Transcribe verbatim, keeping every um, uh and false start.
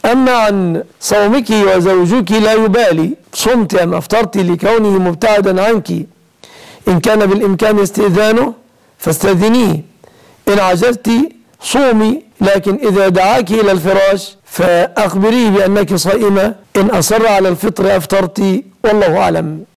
أما عن صومك وزوجك لا يبالي صمت أم أفطرت لكونه مبتعدا عنك، إن كان بالإمكان استئذانه فاستأذنيه، إن عجزت صومي، لكن إذا دعاك إلى الفراش فأخبريه بأنك صائمة، إن أصر على الفطر أفطرت، والله أعلم.